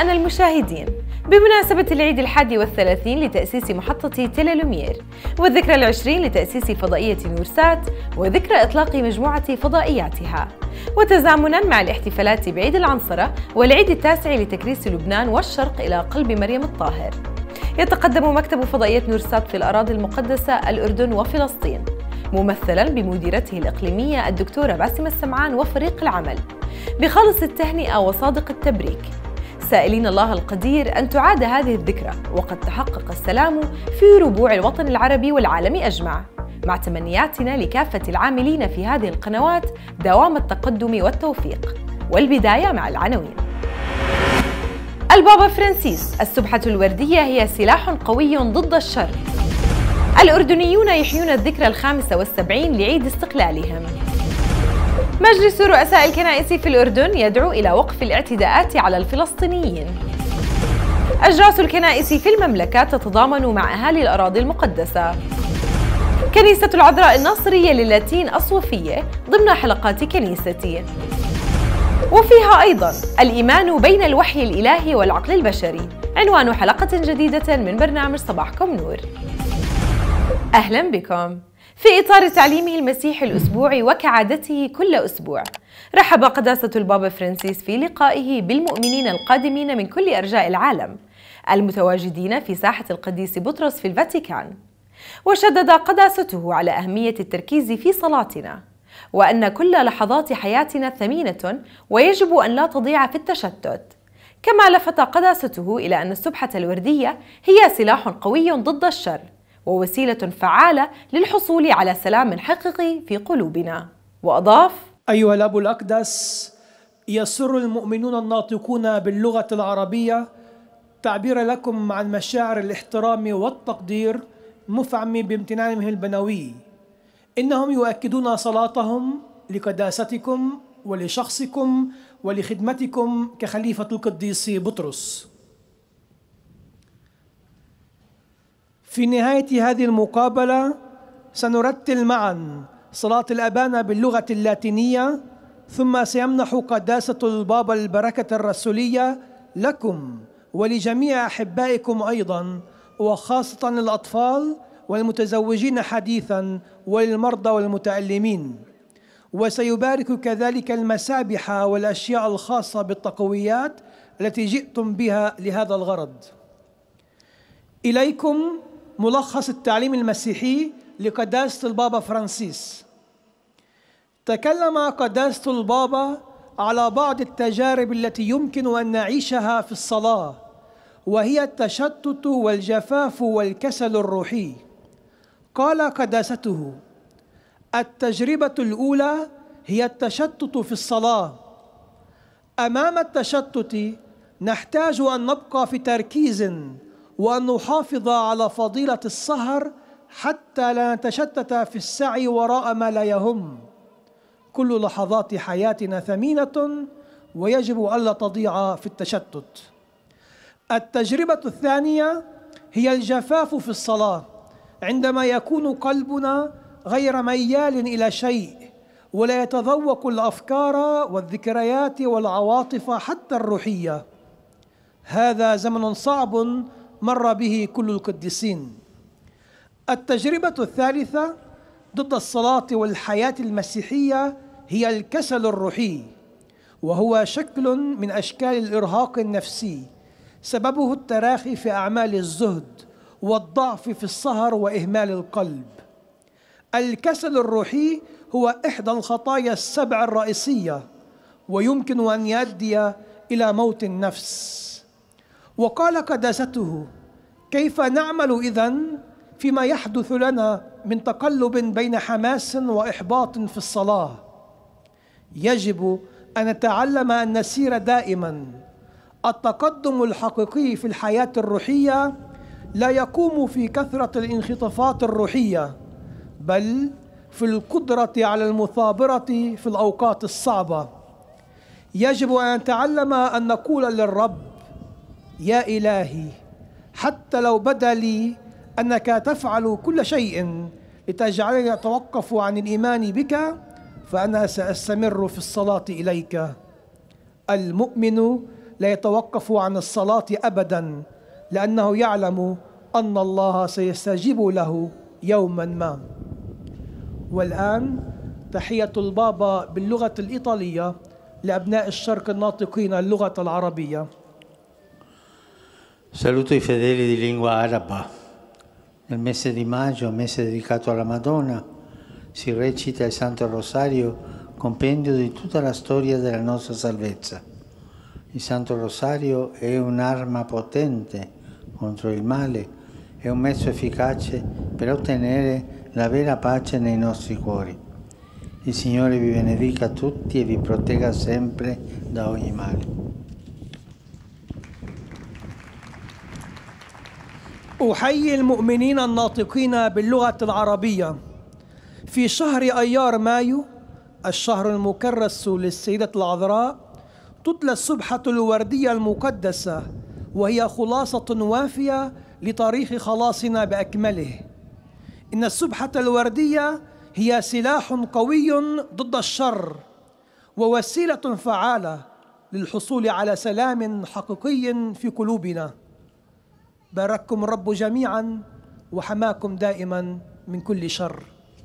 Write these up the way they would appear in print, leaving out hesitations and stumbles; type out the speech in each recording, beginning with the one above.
أعزائنا المشاهدين، بمناسبة العيد 31 لتأسيس محطة تيليلومير والذكرى 20 لتأسيس فضائية نورسات وذكرى إطلاق مجموعة فضائياتها، وتزامناً مع الاحتفالات بعيد العنصرة والعيد 9 لتكريس لبنان والشرق إلى قلب مريم الطاهر، يتقدم مكتب فضائية نورسات في الأراضي المقدسة الأردن وفلسطين ممثلاً بمديرته الإقليمية الدكتورة باسمة السمعان وفريق العمل بخالص التهنئة وصادق التبريك، سائلين الله القدير أن تعاد هذه الذكرى وقد تحقق السلام في ربوع الوطن العربي والعالم أجمع، مع تمنياتنا لكافة العاملين في هذه القنوات دوام التقدم والتوفيق. والبداية مع العناوين. البابا فرانسيس: السبحة الوردية هي سلاح قوي ضد الشر. الأردنيون يحيون الذكرى 75 لعيد استقلالهم. مجلس رؤساء الكنائس في الأردن يدعو إلى وقف الاعتداءات على الفلسطينيين. أجراس الكنائس في المملكة تتضامن مع أهالي الأراضي المقدسة. كنيسة العذراء الناصرية للاتين الصوفية ضمن حلقات كنيستي. وفيها أيضاً الإيمان بين الوحي الإلهي والعقل البشري، عنوان حلقة جديدة من برنامج صباحكم نور. أهلاً بكم. في إطار تعليمه المسيحي الأسبوعي وكعادته كل أسبوع، رحب قداسة البابا فرانسيس في لقائه بالمؤمنين القادمين من كل أرجاء العالم المتواجدين في ساحة القديس بطرس في الفاتيكان، وشدد قداسته على أهمية التركيز في صلاتنا، وأن كل لحظات حياتنا ثمينة ويجب أن لا تضيع في التشتت. كما لفت قداسته إلى أن السبحة الوردية هي سلاح قوي ضد الشر ووسيلة فعالة للحصول على سلام حقيقي في قلوبنا. وأضاف: أيها الأب الأقدس، يسر المؤمنون الناطقون باللغة العربية تعبير لكم عن مشاعر الاحترام والتقدير مفعم بامتنانهم البنوي. إنهم يؤكدون صلاتهم لقداستكم ولشخصكم ولخدمتكم كخليفة القديس بطرس. في نهاية هذه المقابلة سنرتل معا صلاة الأبانة باللغة اللاتينية، ثم سيمنح قداسة البابا البركة الرسولية لكم ولجميع أحبائكم أيضا، وخاصة الأطفال والمتزوجين حديثا وللمرضى والمتألمين، وسيبارك كذلك المسابح والأشياء الخاصة بالتقويات التي جئتم بها لهذا الغرض. إليكم ملخص التعليم المسيحي لقداسة البابا فرانسيس. تكلم قداسة البابا على بعض التجارب التي يمكن أن نعيشها في الصلاة، وهي التشتت والجفاف والكسل الروحي. قال قداسته: التجربة الأولى هي التشتت في الصلاة. أمام التشتت نحتاج أن نبقى في تركيز وأن نحافظ على فضيلة السهر حتى لا نتشتت في السعي وراء ما لا يهم. كل لحظات حياتنا ثمينة ويجب ألا تضيع في التشتت. التجربة الثانية هي الجفاف في الصلاة، عندما يكون قلبنا غير ميال إلى شيء ولا يتذوق الأفكار والذكريات والعواطف حتى الروحية. هذا زمن صعب مر به كل القديسين. التجربة الثالثة ضد الصلاة والحياة المسيحية هي الكسل الروحي، وهو شكل من أشكال الإرهاق النفسي، سببه التراخي في أعمال الزهد والضعف في السهر وإهمال القلب. الكسل الروحي هو إحدى الخطايا السبع الرئيسية، ويمكن أن يؤدي إلى موت النفس. وقال قداسته: كيف نعمل إذن فيما يحدث لنا من تقلب بين حماس وإحباط في الصلاة؟ يجب أن نتعلم أن نسير دائما. التقدم الحقيقي في الحياة الروحية لا يقوم في كثرة الانخطافات الروحية، بل في القدرة على المثابرة في الأوقات الصعبة. يجب أن نتعلم أن نقول للرب: يا إلهي، حتى لو بدا لي أنك تفعل كل شيء لتجعلني أتوقف عن الإيمان بك، فأنا سأستمر في الصلاة إليك. المؤمن لا يتوقف عن الصلاة أبدا، لأنه يعلم أن الله سيستجيب له يوما ما. والآن تحية البابا باللغة الإيطالية لأبناء الشرق الناطقين اللغة العربية. Saluto i fedeli di lingua araba. Nel mese di maggio, mese dedicato alla Madonna, si recita il Santo Rosario, compendio di tutta la storia della nostra salvezza. Il Santo Rosario è un'arma potente contro il male, è un mezzo efficace per ottenere la vera pace nei nostri cuori. Il Signore vi benedica tutti e vi protegga sempre da ogni male. أحيي المؤمنين الناطقين باللغة العربية في شهر أيار مايو، الشهر المكرس للسيدة العذراء، تتلى السبحة الوردية المقدسة، وهي خلاصة وافية لتاريخ خلاصنا بأكمله. إن السبحة الوردية هي سلاح قوي ضد الشر ووسيلة فعالة للحصول على سلام حقيقي في قلوبنا. بارككم الرب جميعا وحماكم دائما من كل شر.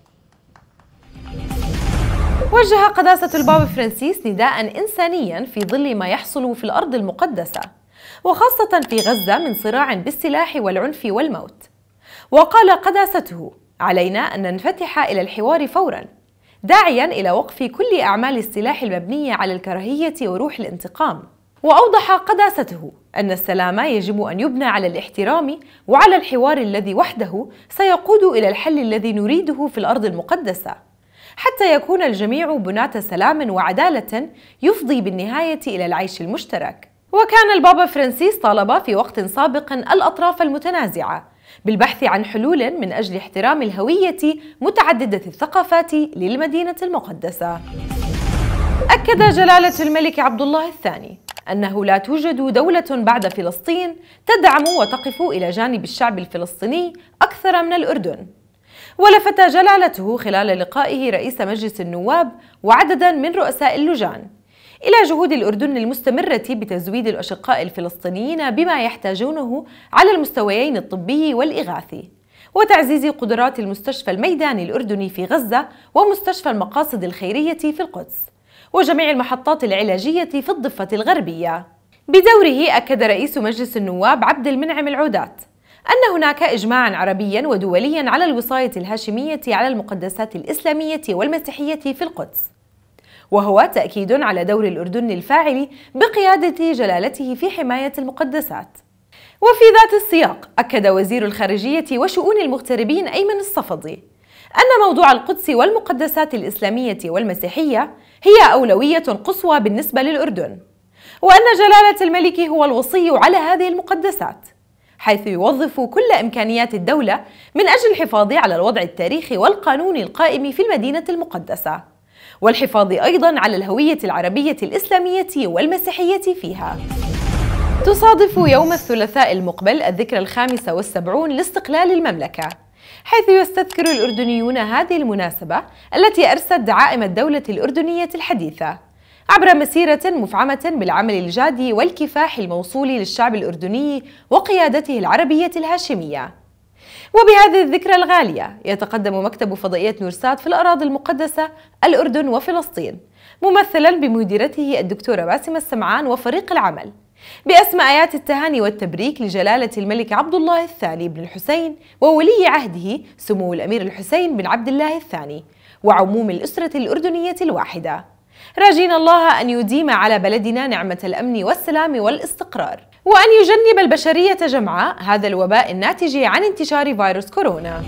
وجه قداسة البابا فرانسيس نداء إنسانيا في ظل ما يحصل في الأرض المقدسة، وخاصة في غزة من صراع بالسلاح والعنف والموت. وقال قداسته: علينا أن ننفتح إلى الحوار فورا، داعيا إلى وقف كل أعمال السلاح المبنية على الكراهية وروح الانتقام. وأوضح قداسته أن السلام يجب أن يبنى على الاحترام وعلى الحوار الذي وحده سيقود إلى الحل الذي نريده في الأرض المقدسة، حتى يكون الجميع بناة سلام وعدالة يفضي بالنهاية إلى العيش المشترك. وكان البابا فرانسيس طالب في وقت سابق الأطراف المتنازعة بالبحث عن حلول من أجل احترام الهوية متعددة الثقافات للمدينة المقدسة. أكد جلالة الملك عبد الله الثاني أنه لا توجد دولة بعد فلسطين تدعم وتقف إلى جانب الشعب الفلسطيني أكثر من الأردن. ولفت جلالته خلال لقائه رئيس مجلس النواب وعددا من رؤساء اللجان إلى جهود الأردن المستمرة بتزويد الأشقاء الفلسطينيين بما يحتاجونه على المستويين الطبي والإغاثي، وتعزيز قدرات المستشفى الميداني الأردني في غزة ومستشفى المقاصد الخيرية في القدس وجميع المحطات العلاجية في الضفة الغربية. بدوره أكد رئيس مجلس النواب عبد المنعم العودات أن هناك إجماعاً عربياً ودولياً على الوصاية الهاشمية على المقدسات الإسلامية والمسيحية في القدس، وهو تأكيد على دور الأردن الفاعل بقيادة جلالته في حماية المقدسات. وفي ذات السياق أكد وزير الخارجية وشؤون المغتربين أيمن الصفدي أن موضوع القدس والمقدسات الإسلامية والمسيحية هي أولوية قصوى بالنسبة للأردن، وأن جلالة الملك هو الوصي على هذه المقدسات، حيث يوظف كل إمكانيات الدولة من أجل الحفاظ على الوضع التاريخي والقانوني القائم في المدينة المقدسة، والحفاظ أيضاً على الهوية العربية الإسلامية والمسيحية فيها. تصادف يوم الثلاثاء المقبل الذكرى 75 لاستقلال المملكة، حيث يستذكر الأردنيون هذه المناسبة التي أرست دعائم الدولة الأردنية الحديثة عبر مسيرة مفعمة بالعمل الجاد والكفاح الموصول للشعب الأردني وقيادته العربية الهاشمية. وبهذه الذكرى الغالية يتقدم مكتب فضائية نورسات في الأراضي المقدسة الأردن وفلسطين ممثلا بمديرته الدكتورة باسمة السمعان وفريق العمل بأسمى آيات التهاني والتبريك لجلالة الملك عبد الله الثاني بن الحسين وولي عهده سمو الأمير الحسين بن عبد الله الثاني وعموم الأسرة الأردنية الواحدة، راجين الله أن يديم على بلدنا نعمة الأمن والسلام والاستقرار، وأن يجنب البشرية جمعاء هذا الوباء الناتج عن انتشار فيروس كورونا.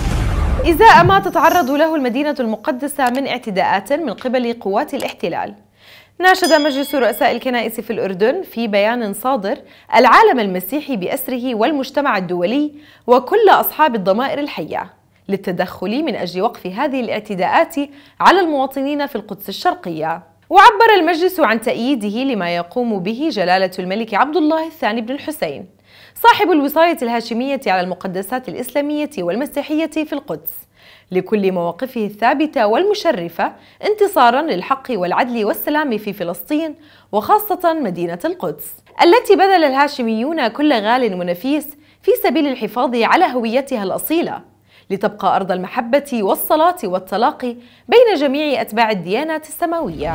إزاء ما تتعرض له المدينة المقدسة من اعتداءات من قبل قوات الاحتلال، ناشد مجلس رؤساء الكنائس في الأردن في بيان صادر العالم المسيحي بأسره والمجتمع الدولي وكل أصحاب الضمائر الحية للتدخل من أجل وقف هذه الاعتداءات على المواطنين في القدس الشرقية. وعبر المجلس عن تأييده لما يقوم به جلالة الملك عبد الله الثاني بن الحسين صاحب الوصاية الهاشمية على المقدسات الإسلامية والمسيحية في القدس، لكل مواقفه الثابتة والمشرفة انتصاراً للحق والعدل والسلام في فلسطين، وخاصة مدينة القدس التي بذل الهاشميون كل غال ونفيس في سبيل الحفاظ على هويتها الأصيلة، لتبقى أرض المحبة والصلاة والتلاقي بين جميع أتباع الديانات السماوية.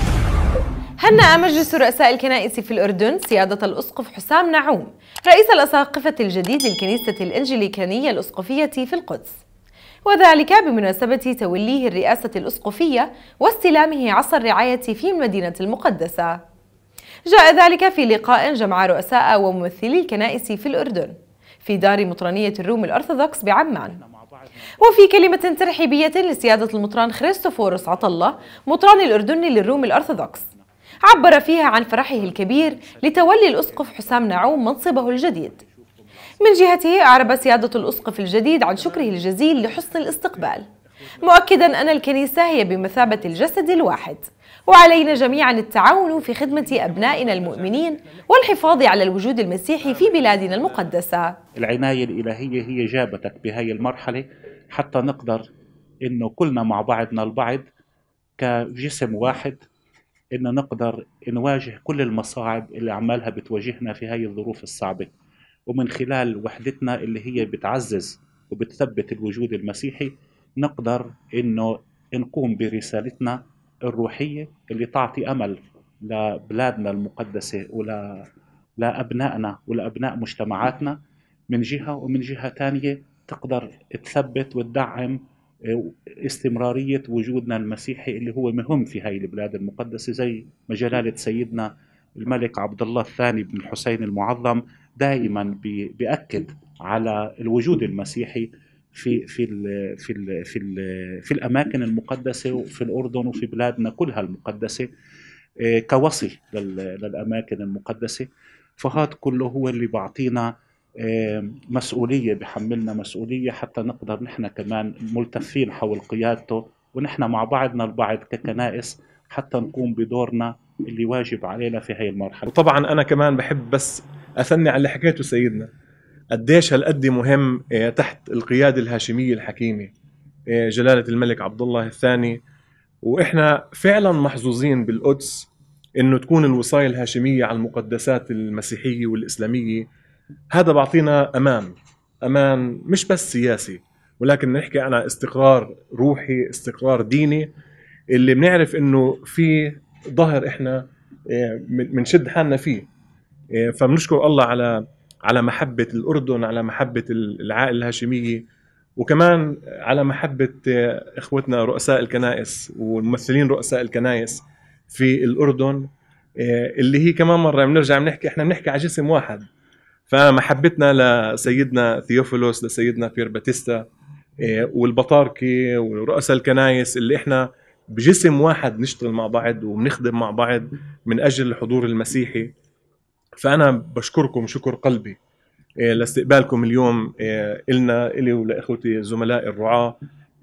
هنأ مجلس رؤساء الكنائس في الأردن سيادة الأسقف حسام نعوم رئيس الأساقفة الجديد للكنيسة الإنجليكانية الأسقفية في القدس، وذلك بمناسبة توليه الرئاسة الأسقفية واستلامه عصا الرعاية في المدينة المقدسة. جاء ذلك في لقاء جمع رؤساء وممثلي الكنائس في الأردن في دار مطرانية الروم الأرثوذكس بعمان. وفي كلمة ترحيبية لسيادة المطران خريستوفورس عطلة مطران الأردن للروم الأرثوذكس، عبر فيها عن فرحه الكبير لتولي الأسقف حسام نعوم منصبه الجديد. من جهته أعرب سيادة الأسقف الجديد عن شكره الجزيل لحسن الاستقبال، مؤكدا أن الكنيسة هي بمثابة الجسد الواحد، وعلينا جميعا التعاون في خدمة أبنائنا المؤمنين والحفاظ على الوجود المسيحي في بلادنا المقدسة. العناية الإلهية هي جابتك بهاي المرحلة حتى نقدر إنه كلنا مع بعضنا البعض كجسم واحد، إن نقدر نواجه كل المصاعب اللي عمالها بتواجهنا في هاي الظروف الصعبة، ومن خلال وحدتنا اللي هي بتعزز وبتثبت الوجود المسيحي نقدر إنه نقوم برسالتنا الروحية اللي تعطي أمل لبلادنا المقدسة ولأبنائنا ولأبناء مجتمعاتنا من جهة، ومن جهة تانية تقدر تثبت وتدعم استمرارية وجودنا المسيحي اللي هو مهم في هاي البلاد المقدسة، زي ما جلالة سيدنا الملك عبد الله الثاني بن الحسين المعظم دائما بيأكد على الوجود المسيحي في الأماكن المقدسة وفي الأردن وفي بلادنا كلها المقدسة كوصي للأماكن المقدسة. فهذا كله هو اللي بعطينا مسؤولية، بحملنا مسؤولية حتى نقدر نحن كمان ملتفين حول قيادته، ونحن مع بعضنا البعض ككنائس حتى نقوم بدورنا اللي واجب علينا في هاي المرحلة. وطبعا أنا كمان بحب بس أثني على اللي حكيته سيدنا، قديش هالقد مهم تحت القيادة الهاشمية الحكيمة جلالة الملك عبد الله الثاني، وإحنا فعلا محظوظين بالقدس إنه تكون الوصاية الهاشمية على المقدسات المسيحية والإسلامية. هذا بعطينا أمان مش بس سياسي، ولكن نحكي عن استقرار روحي، استقرار ديني، اللي بنعرف إنه في ظهر إحنا منشد حالنا فيه. فبنشكر الله على محبة الأردن، على محبة العائلة الهاشمية، وكمان على محبة إخوتنا رؤساء الكنائس والممثلين رؤساء الكنائس في الأردن، اللي هي كمان مرة بنرجع بنحكي إحنا بنحكي على جسم واحد. فمحبتنا لسيدنا ثيوفيلوس، لسيدنا بير باتيستا والبطاركة ورؤساء الكنائس، اللي إحنا بجسم واحد نشتغل مع بعض وبنخدم مع بعض من أجل الحضور المسيحي. فأنا بشكركم شكر قلبي لاستقبالكم اليوم إلي ولإخوتي زملاء الرعاة،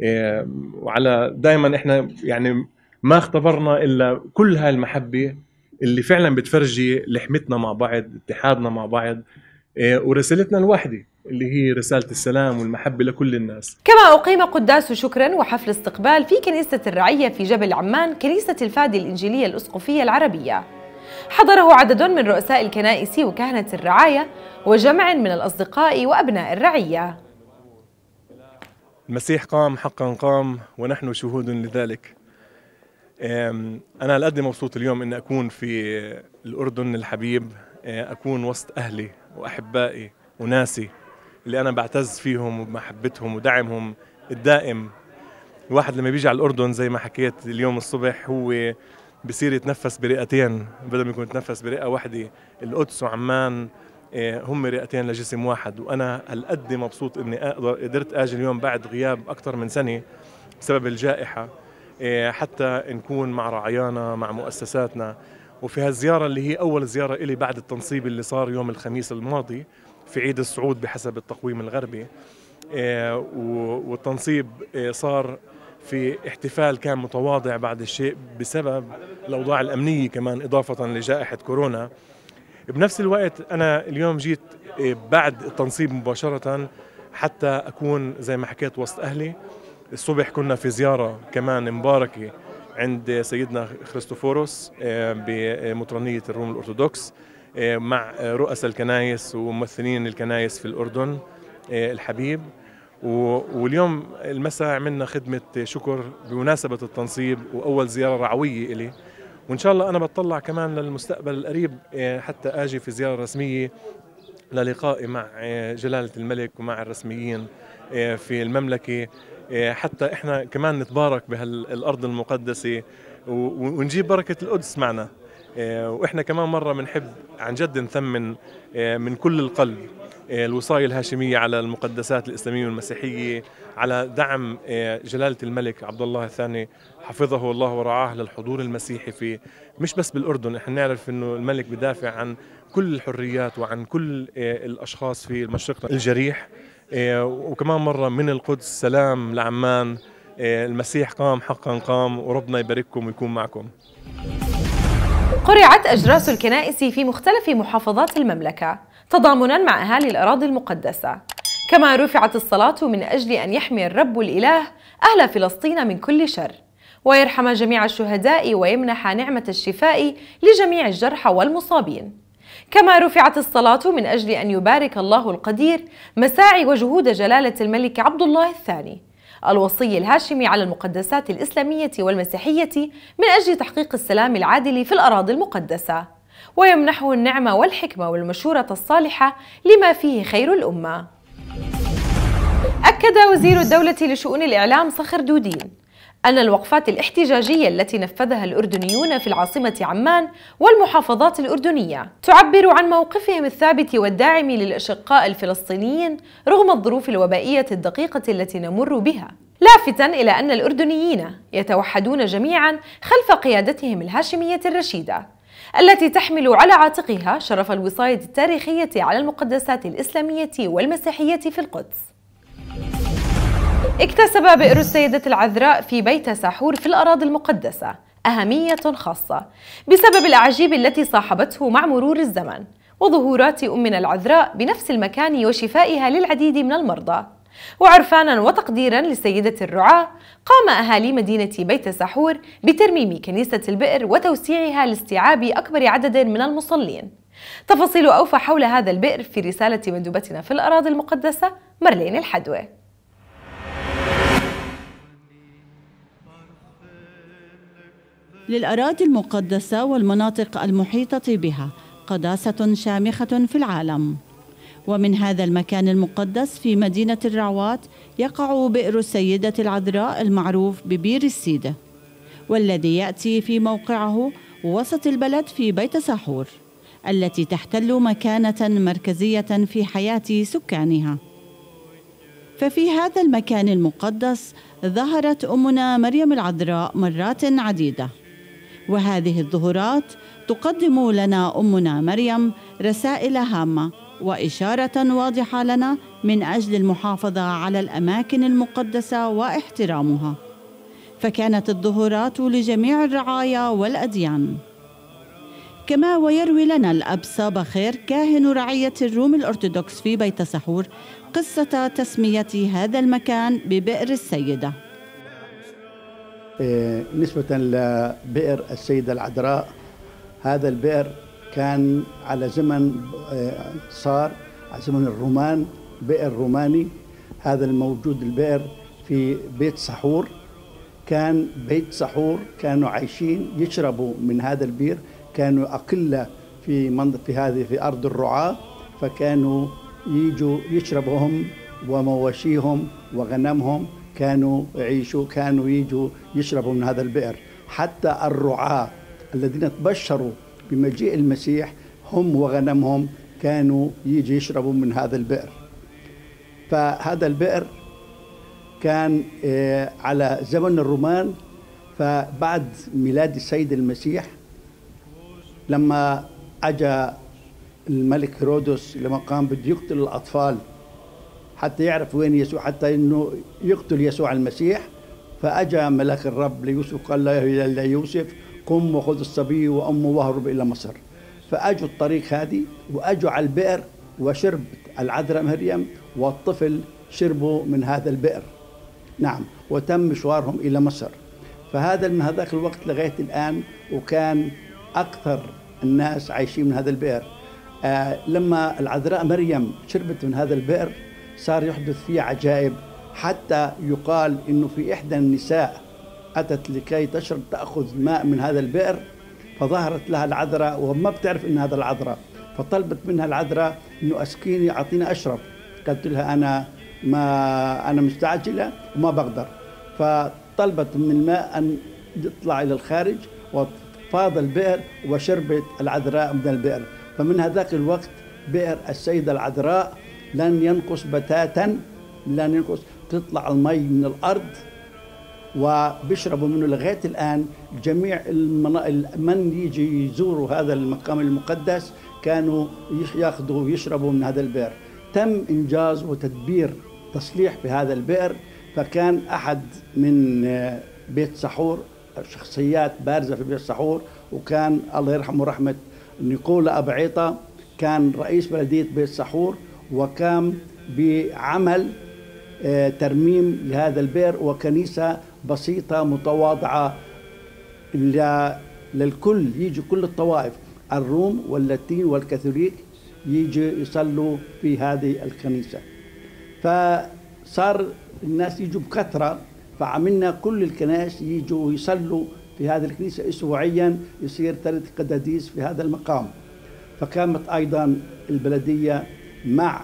وعلى دائما إحنا يعني ما اختبرنا إلا كل هاي المحبة اللي فعلا بتفرجي لحمتنا مع بعض، اتحادنا مع بعض، ورسالتنا الواحدة اللي هي رسالة السلام والمحبة لكل الناس. كما أقيم قداس شكرا وحفل استقبال في كنيسة الرعية في جبل عمان، كنيسة الفادي الإنجيلية الأسقفية العربية. حضره عدد من رؤساء الكنائس وكهنة الرعاية وجمع من الأصدقاء وأبناء الرعية. المسيح قام، حقا قام، ونحن شهود لذلك. أنا لقد مبسوط اليوم أن أكون في الأردن الحبيب، أكون وسط أهلي وأحبائي وناسي اللي أنا بعتز فيهم وبمحبتهم ودعمهم الدائم. الواحد لما بيجي على الأردن زي ما حكيت اليوم الصبح هو بصير يتنفس برئتين بدل ما يكون يتنفس برئة واحدة. القدس وعمان هم رئتين لجسم واحد، وأنا هالقد مبسوط إني قدرت أجي اليوم بعد غياب أكثر من سنة بسبب الجائحة، حتى نكون مع رعايانا مع مؤسساتنا. وفي هالزيارة اللي هي أول زيارة إلي بعد التنصيب اللي صار يوم الخميس الماضي في عيد الصعود بحسب التقويم الغربي، والتنصيب صار في احتفال كان متواضع بعد الشيء بسبب الأوضاع الأمنية كمان إضافة لجائحة كورونا. بنفس الوقت أنا اليوم جيت بعد التنصيب مباشرة حتى أكون زي ما حكيت وسط أهلي. الصبح كنا في زيارة كمان مباركة عند سيدنا خريستوفوروس بمطرانية الروم الأرثوذكس مع رؤساء الكنائس وممثلين الكنائس في الأردن الحبيب. واليوم المساء عملنا خدمة شكر بمناسبة التنصيب وأول زيارة رعوية إلي، وإن شاء الله أنا بتطلع كمان للمستقبل القريب حتى آجي في زيارة رسمية للقائي مع جلالة الملك ومع الرسميين في المملكة، حتى إحنا كمان نتبارك بهالأرض المقدسة ونجيب بركة القدس معنا. وإحنا كمان مرة بنحب عن جد نثمن من كل القلب الوصاية الهاشمية على المقدسات الإسلامية والمسيحية، على دعم جلالة الملك عبد الله الثاني حفظه الله ورعاه للحضور المسيحي في مش بس بالأردن. احنا نعرف انه الملك بدافع عن كل الحريات وعن كل الأشخاص في المشرق الجريح. وكمان مرة من القدس سلام لعمان، المسيح قام حقا قام، وربنا يبارككم ويكون معكم. قرعت أجراس الكنائس في مختلف محافظات المملكة تضامناً مع أهالي الأراضي المقدسة، كما رفعت الصلاة من أجل أن يحمي الرب الإله أهل فلسطين من كل شر، ويرحم جميع الشهداء ويمنح نعمة الشفاء لجميع الجرحى والمصابين. كما رفعت الصلاة من أجل أن يبارك الله القدير مساعي وجهود جلالة الملك عبد الله الثاني الوصي الهاشمي على المقدسات الإسلامية والمسيحية من أجل تحقيق السلام العادل في الأراضي المقدسة، ويمنحه النعمة والحكمة والمشورة الصالحة لما فيه خير الأمة. أكد وزير الدولة لشؤون الإعلام صخر دودين أن الوقفات الاحتجاجية التي نفذها الأردنيون في العاصمة عمان والمحافظات الأردنية تعبر عن موقفهم الثابت والداعم للأشقاء الفلسطينيين رغم الظروف الوبائية الدقيقة التي نمر بها، لافتاً إلى أن الأردنيين يتوحدون جميعاً خلف قيادتهم الهاشمية الرشيدة التي تحمل على عاتقها شرف الوصاية التاريخية على المقدسات الإسلامية والمسيحية في القدس. اكتسب بئر السيدة العذراء في بيت ساحور في الأراضي المقدسة أهمية خاصة بسبب الأعاجيب التي صاحبته مع مرور الزمن وظهورات أمنا العذراء بنفس المكان وشفائها للعديد من المرضى. وعرفانا وتقديرا لسيدة الرعاة، قام أهالي مدينة بيت ساحور بترميم كنيسة البئر وتوسيعها لاستيعاب أكبر عدد من المصلين. تفاصيل أوفى حول هذا البئر في رسالة مندوبتنا في الأراضي المقدسة مرلين الحدوى. للأراضي المقدسة والمناطق المحيطة بها قداسة شامخة في العالم، ومن هذا المكان المقدس في مدينة الرعوات يقع بئر السيدة العذراء المعروف ببير السيدة، والذي يأتي في موقعه وسط البلد في بيت ساحور التي تحتل مكانة مركزية في حياة سكانها. ففي هذا المكان المقدس ظهرت أمنا مريم العذراء مرات عديدة، وهذه الظهورات تقدم لنا أمنا مريم رسائل هامة وإشارة واضحة لنا من أجل المحافظة على الأماكن المقدسة واحترامها، فكانت الظهورات لجميع الرعايا والأديان. كما ويروي لنا الأب صابا خير كاهن رعية الروم الأرثوذكس في بيت ساحور قصة تسمية هذا المكان ببئر السيدة. نسبة لبئر السيدة العذراء، هذا البئر كان على زمن صار على زمن الرومان، بئر روماني. هذا الموجود البئر في بيت ساحور. كان بيت ساحور كانوا عايشين يشربوا من هذا البئر، كانوا أقلة في في أرض الرعاة، فكانوا يجوا يشربوا هم ومواشيهم وغنمهم كانوا يعيشوا، كانوا يجوا يشربوا من هذا البئر. حتى الرعاة الذين تبشروا بمجيء المسيح هم وغنمهم كانوا يجي يشربوا من هذا البئر. فهذا البئر كان على زمن الرومان. فبعد ميلاد السيد المسيح لما أجا الملك هيرودس لما قام بده يقتل الأطفال حتى يعرف وين يسوع، حتى إنه يقتل يسوع المسيح، فأجا ملاك الرب ليوسف قال له يا يوسف قم وخذ الصبي وأمه واهرب إلى مصر. فأجوا الطريق هذه وأجوا على البئر، وشربت العذراء مريم والطفل شربوا من هذا البئر. نعم، وتم مشوارهم إلى مصر. فهذا من هذاك الوقت لغاية الآن، وكان أكثر الناس عايشين من هذا البئر. لما العذراء مريم شربت من هذا البئر صار يحدث فيه عجائب، حتى يقال إنه في إحدى النساء أتت لكي تشرب تأخذ ماء من هذا البئر، فظهرت لها العذراء وما بتعرف إن هذا العذراء، فطلبت منها العذراء إنه أسكيني أعطيني أشرب. قالت لها أنا مستعجلة وما بقدر، فطلبت من الماء أن يطلع إلى الخارج، وفاض البئر وشربت العذراء من البئر. فمن هذاك الوقت بئر السيدة العذراء لن ينقص بتاتا، لن ينقص، تطلع المي من الأرض وبيشربوا منه لغاية الآن. جميع من يجي يزوروا هذا المقام المقدس كانوا ياخذوا ويشربوا من هذا البئر. تم إنجاز وتدبير تصليح في هذا البئر، فكان أحد من بيت سحور، شخصيات بارزة في بيت سحور، وكان الله يرحمه رحمة نيكولا أبعيطة، كان رئيس بلدية بيت سحور، وقام بعمل ترميم لهذا البئر وكنيسة بسيطة متواضعة للكل، يجي كل الطوائف، الروم واللاتين والكاثوليك يجي يصلوا في هذه الكنيسة. فصار الناس يجوا بكثرة، فعملنا كل الكنائس يجوا يصلوا في هذه الكنيسة أسبوعيا، يصير 3 قداديس في هذا المقام. فقامت أيضا البلدية مع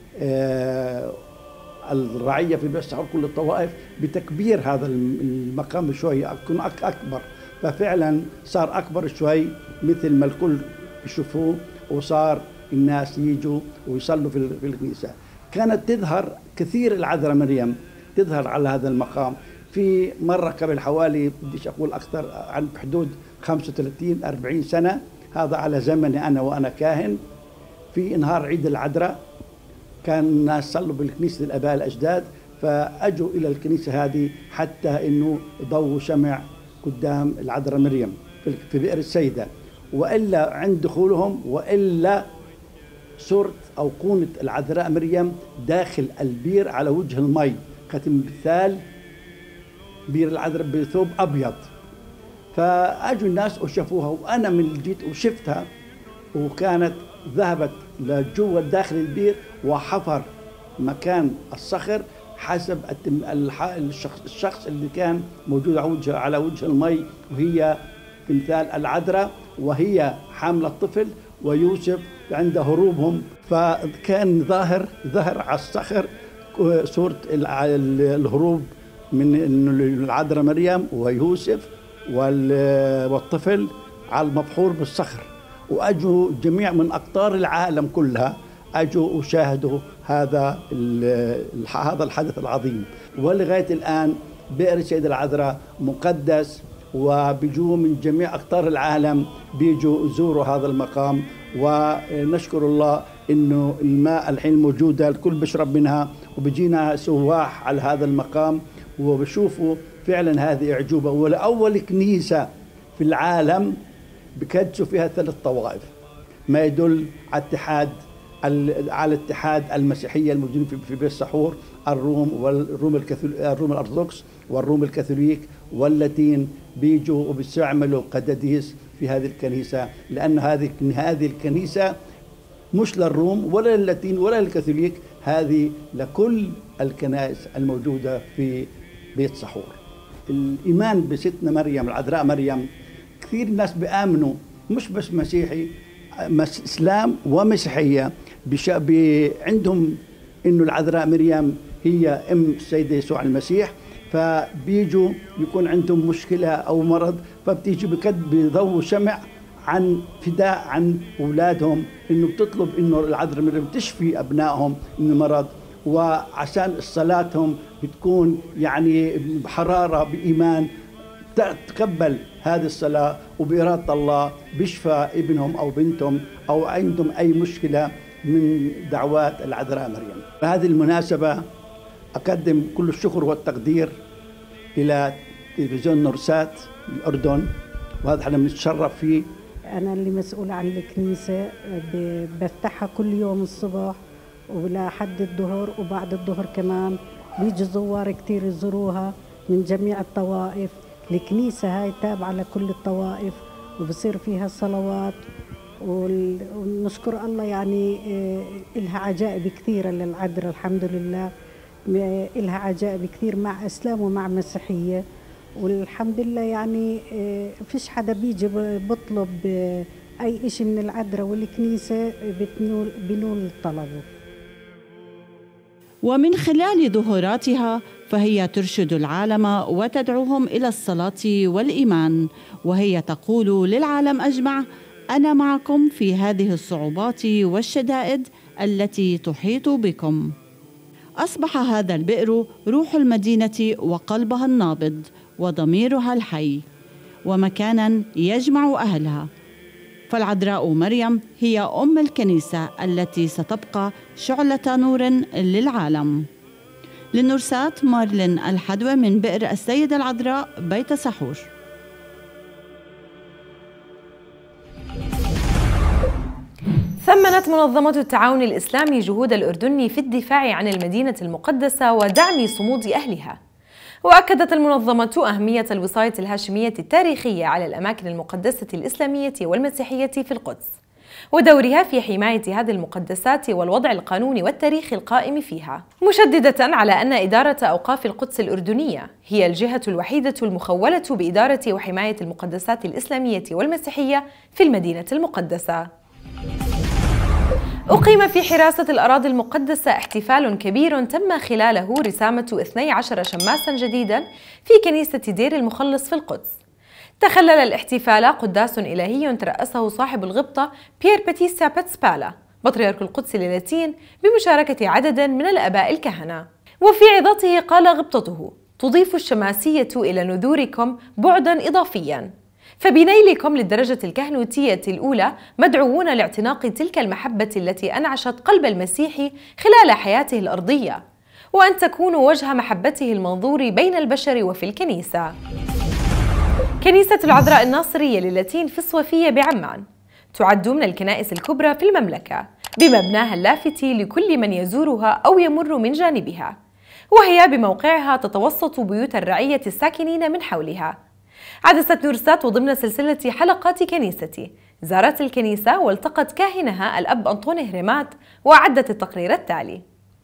الرعية في بيت سحور كل الطوائف بتكبير هذا المقام شوي، يكون أكبر. ففعلا صار أكبر شوي مثل ما الكل يشوفوه، وصار الناس يجوا ويصلوا في الكنيسة. كانت تظهر كثير العذراء مريم، تظهر على هذا المقام. في مرة قبل حوالي بديش أقول أكثر عن بحدود 35-40 سنة، هذا على زمني أنا وأنا كاهن، في نهار عيد العذراء كان الناس صلوا بالكنيسة الآباء الأجداد، فأجوا إلى الكنيسة هذه حتى إنه ضووا شمع قدام العذراء مريم في بئر السيدة، وإلا عند دخولهم، وإلا صورة أو قونة العذراء مريم داخل البير على وجه المي، ختم مثال بير العذراء بثوب أبيض. فأجوا الناس وشافوها، وأنا من جيت وشفتها، وكانت ذهبت لجوا داخل البير وحفر مكان الصخر حسب الشخص اللي كان موجود على وجه المي، وهي تمثال العذراء، وهي حاملة الطفل، ويوسف عند هروبهم. فكان ظهر على الصخر صورة الهروب من العذراء مريم ويوسف والطفل على المبحور بالصخر. وأجوا جميع من أقطار العالم كلها أجوا وشاهدوا هذا الحدث العظيم. ولغاية الآن بئر السيدة العذراء مقدس، وبيجوا من جميع أقطار العالم بيجوا يزوروا هذا المقام. ونشكر الله إنه الماء الحين موجودة، الكل بيشرب منها، وبيجينا سواح على هذا المقام وبشوفوا فعلا هذه أعجوبة. ولأول كنيسة في العالم بكدسوا فيها 3 طوائف، ما يدل على اتحاد المسيحية الموجودين في بيت سحور، الروم الأرثوذكس والروم الكاثوليك واللاتين بيجوا وبيستعملوا قداديس في هذه الكنيسة، لأن هذه الكنيسة مش للروم ولا للاتين ولا للكاثوليك، هذه لكل الكنائس الموجودة في بيت سحور. الإيمان بستنا مريم العذراء مريم، كثير ناس بيآمنوا، مش بس مسيحي، إسلام ومسيحية، عندهم إنه العذراء مريم هي أم السيد يسوع المسيح. فبيجوا يكون عندهم مشكلة أو مرض، فبتيجي بيضووا شمع عن فداء عن أولادهم، إنه بتطلب إنه العذراء مريم تشفي أبنائهم من المرض، وعشان صلاتهم بتكون يعني بحرارة بإيمان تقبل هذه الصلاة، وبإرادة الله بيشفى ابنهم أو بنتهم أو عندهم أي مشكلة من دعوات العذراء مريم. بهذه المناسبة أقدم كل الشكر والتقدير إلى تلفزيون نورسات الأردن، وهذا احنا بنتشرف فيه أنا اللي مسؤولة عن الكنيسة، بفتحها كل يوم الصبح ولحد الظهر، وبعد الظهر كمان بيجي زوار كتير يزوروها من جميع الطوائف. الكنيسة هاي تابعة لكل الطوائف وبصير فيها صلوات، ونشكر الله يعني إلها عجائب كثيرة للعذراء الحمد لله، إلها عجائب كثير مع إسلام ومع مسيحية، والحمد لله يعني فيش حدا بيجي بطلب أي إشي من العذراء والكنيسة بنول طلبه. ومن خلال ظهوراتها فهي ترشد العالم وتدعوهم إلى الصلاة والإيمان، وهي تقول للعالم أجمع: أنا معكم في هذه الصعوبات والشدائد التي تحيط بكم. أصبح هذا البئر روح المدينة وقلبها النابض وضميرها الحي، ومكانا يجمع أهلها. فالعذراء مريم هي أم الكنيسة التي ستبقى شعلة نور للعالم. للنورسات مارلين الحدوى من بئر السيدة العذراء بيت سحور. ثمنت منظمة التعاون الإسلامي جهود الأردن في الدفاع عن المدينة المقدسة ودعم صمود أهلها. وأكدت المنظمة أهمية الوصاية الهاشمية التاريخية على الأماكن المقدسة الإسلامية والمسيحية في القدس، ودورها في حماية هذه المقدسات والوضع القانوني والتاريخي القائم فيها، مشددة على أن إدارة أوقاف القدس الأردنية هي الجهة الوحيدة المخولة بإدارة وحماية المقدسات الإسلامية والمسيحية في المدينة المقدسة. أقيم في حراسة الأراضي المقدسة احتفال كبير تم خلاله رسامة 12 شماسا جديدا في كنيسة دير المخلص في القدس. تخلل الاحتفال قداس إلهي ترأسه صاحب الغبطة بيير باتيستا باتسبالا بطريرك القدس للاتين بمشاركة عدد من الآباء الكهنة. وفي عظته قال غبطته: تضيف الشماسية إلى نذوركم بعدا إضافيا، فبنيلكم للدرجة الكهنوتية الأولى مدعوون لاعتناق تلك المحبة التي أنعشت قلب المسيح خلال حياته الأرضية، وأن تكونوا وجه محبته المنظور بين البشر وفي الكنيسة. كنيسة العذراء الناصرية للاتين في الصوفية بعمان تعد من الكنائس الكبرى في المملكة بمبناها اللافت لكل من يزورها أو يمر من جانبها، وهي بموقعها تتوسط بيوت الرعية الساكنين من حولها. عدست نورسات وضمن سلسلة حلقات كنيستي زارت الكنيسة والتقت كاهنها الأب أنطوني هريمات وأعدت التقرير التالي.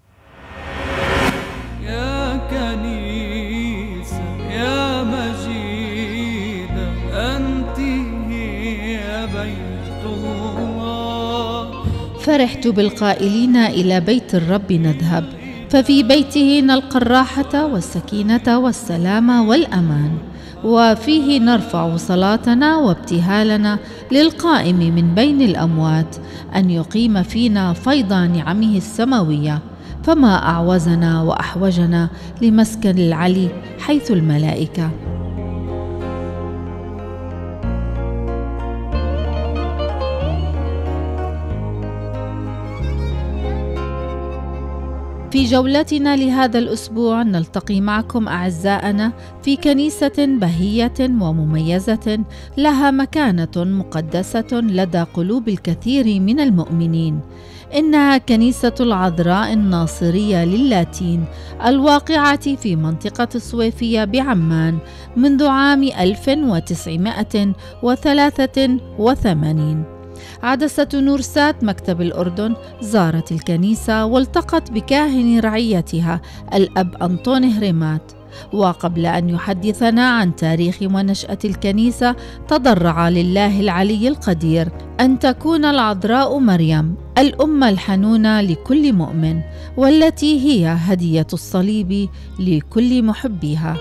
يا كنيسة يا مجيدة أنت هي بيت الله. فرحت بالقائلين إلى بيت الرب نذهب، ففي بيته نلقى الراحة والسكينة والسلام والأمان، وفيه نرفع صلاتنا وابتهالنا للقائم من بين الأموات أن يقيم فينا فيض نعمه السماوية. فما أعوزنا وأحوجنا لمسكن العلي حيث الملائكة. في جولتنا لهذا الأسبوع نلتقي معكم أعزائنا في كنيسة بهية ومميزة لها مكانة مقدسة لدى قلوب الكثير من المؤمنين. إنها كنيسة العذراء الناصرية للاتين الواقعة في منطقة الصويفية بعمان منذ عام 1983. عدست نورسات مكتب الأردن زارت الكنيسة والتقت بكاهن رعيتها الأب أنطوني هريمات، وقبل أن يحدثنا عن تاريخ ونشأة الكنيسة تضرع لله العلي القدير أن تكون العذراء مريم الأم الحنونة لكل مؤمن، والتي هي هدية الصليب لكل محبيها.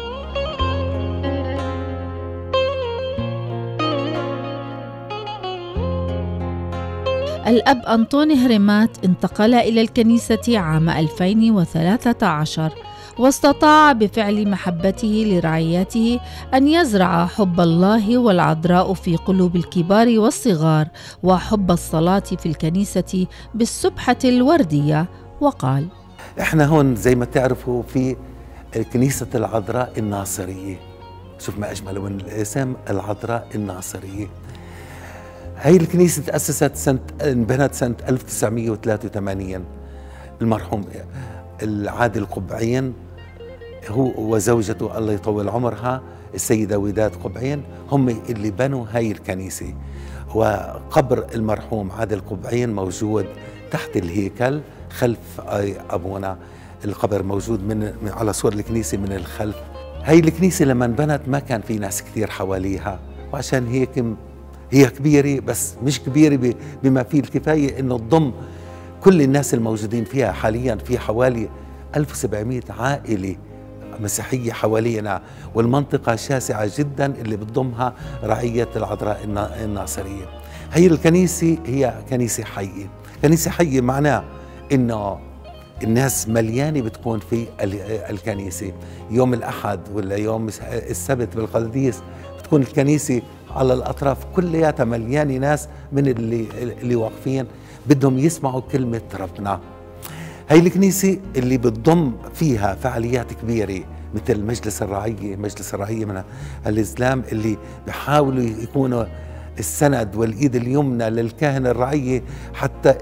الأب أنطوني هريمات انتقل إلى الكنيسة عام 2013 واستطاع بفعل محبته لرعيته أن يزرع حب الله والعذراء في قلوب الكبار والصغار وحب الصلاة في الكنيسة بالسبحة الوردية، وقال: احنا هون زي ما تعرفوا في كنيسة العذراء الناصرية. شوف ما أجمل من الاسم العذراء الناصرية. هي الكنيسة انبنت سنة 1983. المرحوم العادل قبعين هو وزوجته الله يطول عمرها السيدة وداد قبعين هم اللي بنوا هاي الكنيسة. وقبر المرحوم عادل قبعين موجود تحت الهيكل خلف أبونا. القبر موجود من على سور الكنيسة من الخلف. هاي الكنيسة لما انبنت ما كان في ناس كتير حواليها، وعشان هيك هي كبيرة بس مش كبيرة بما فيه الكفاية إنه تضم كل الناس الموجودين فيها. حاليا في حوالي 1700 عائلة مسيحية حوالينا، والمنطقة شاسعة جدا اللي بتضمها رعية العذراء الناصرية. هي الكنيسة هي كنيسة حية. كنيسة حية معناه إنه الناس مليانة بتكون في الكنيسة. يوم الأحد ولا يوم السبت بالقديس بتكون الكنيسة على الأطراف كلياتها مليانة ناس من اللي واقفين بدهم يسمعوا كلمة ربنا. هاي الكنيسة اللي بتضم فيها فعاليات كبيرة مثل مجلس الرعية من الإسلام اللي بيحاولوا يكونوا السند والإيد اليمنى للكاهن الرعية حتى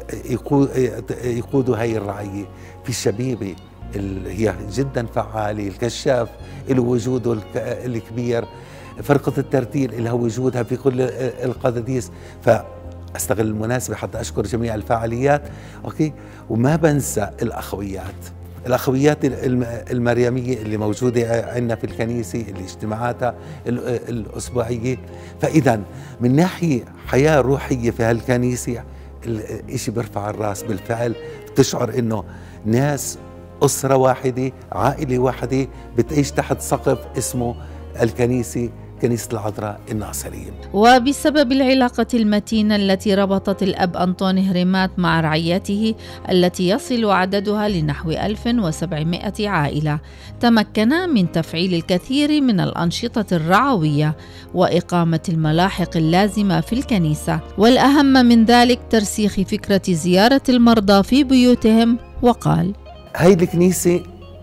يقودوا هاي الرعية. في الشبيبة اللي هي جدا فعالة، الكشاف له وجوده الكبير، فرقة الترتيل لها وجودها في كل القداديس. فأستغل المناسبة حتى أشكر جميع الفعاليات. أوكي، وما بنسى الأخويات المريمية اللي موجودة عندنا في الكنيسة، اللي اجتماعاتها الأسبوعية. فإذا من ناحية حياة روحية في هالكنيسة الإشي برفع الراس بالفعل. بتشعر إنه ناس أسرة واحدة عائلة واحدة بتعيش تحت سقف اسمه الكنيسة، كنيسة العذراء الناصرية. وبسبب العلاقة المتينة التي ربطت الأب أنطوني هريمات مع رعيته التي يصل عددها لنحو 1700 عائلة، تمكن من تفعيل الكثير من الأنشطة الرعوية وإقامة الملاحق اللازمة في الكنيسة، والأهم من ذلك ترسيخ فكرة زيارة المرضى في بيوتهم. وقال: هاي الكنيسة